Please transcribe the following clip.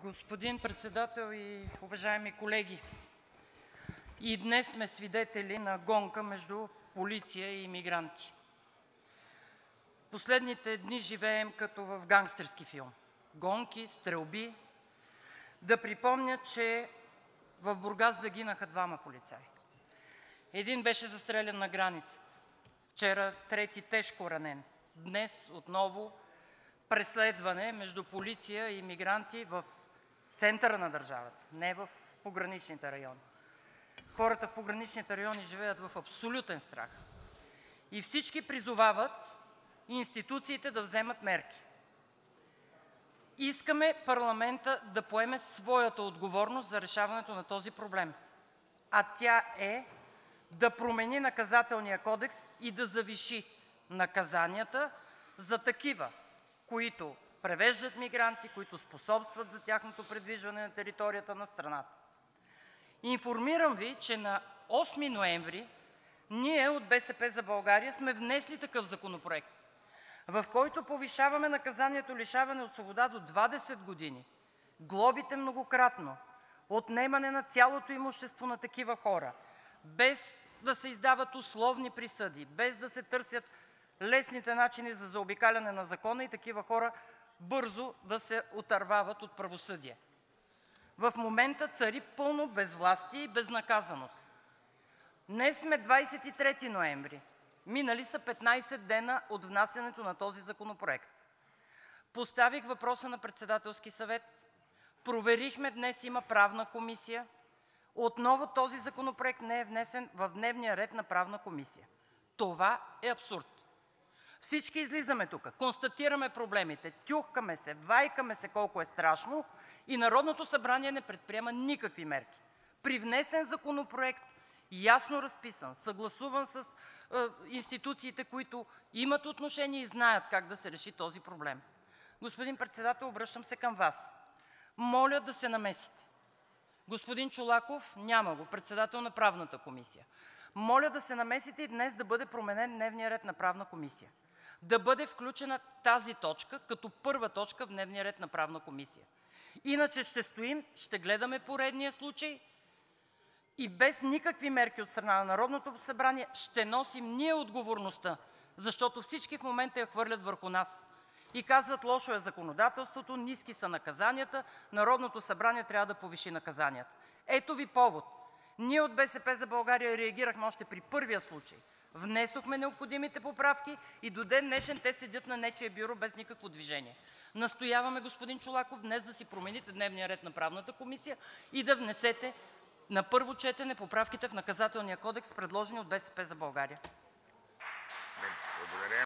Господин Председател и уважаеми колеги! И днес сме свидетели на гонка между полиция и мигранти. Последните дни живеем като в гангстерски филм – гонки, стрелби. Да припомня, че в Бургас загинаха 2 полицаи. Един беше застрелян на границата, вчера трети тежко ранен. Днес отново преследване между полиция и мигранти в центъра на държавата, не в пограничните райони. Хората в пограничните райони живеят в абсолютен страх и всички призовават институциите да вземат мерки. Искаме парламентът да поеме своята отговорност за решаването на този проблем, а тя е да промени Наказателния кодекс и да завиши наказанията за такива, които превеждат мигранти, които способстват за тяхното придвижване на територията на страната. Информирам Ви, че на 8 ноември ние от „БСП за България“ сме внесли такъв законопроект, в който повишаваме наказанието лишаване от свобода до 20 години, глобите многократно, отнемане на цялото имущество на такива хора, без да се издават условни присъди, без да се търсят лесните начини за заобикаляне на закона и такива хора бързо да се отървават от правосъдие. В момента цари пълно безвластие и безнаказаност. Днес сме 23 ноември. Минали са 15 дена от внасянето на този законопроект. Поставих въпроса на Председателски съвет, проверихме, днес има Правна комисия. Отново този законопроект не е внесен в дневния ред на Правна комисия. Това е абсурд. Всички излизаме тук, констатираме проблемите, тюхкаме се, вайкаме се колко е страшно и Народното събрание не предприема никакви мерки. При внесен законопроект, ясно разписан, съгласуван с институциите, които имат отношение и знаят как да се реши този проблем. Господин Председател, обръщам се към Вас. Моля да се намесите. Господин Чолаков, няма го, председател на Правната комисия. Моля да се намесите и днес да бъде променен дневният ред на Правна комисия. Да бъде включена тази точка като първа точка в дневния ред на Правна комисия. Иначе ще стоим, ще гледаме поредния случай и без никакви мерки от страна на Народното събрание ще носим ние отговорността, защото всички в момента я хвърлят върху нас и казват: лошо е законодателството, ниски са наказанията, Народното събрание трябва да повиши наказанията. Ето Ви повод. Ние от „БСП за България“ реагирахме още при първия случай. Внесохме необходимите поправки и до ден днешен те седят на нечие бюро без никакво движение. Настояваме, господин Чолаков, днес да си промените дневния ред на Правната комисия и да внесете на първо четене поправките в Наказателния кодекс, предложени от „БСП за България“.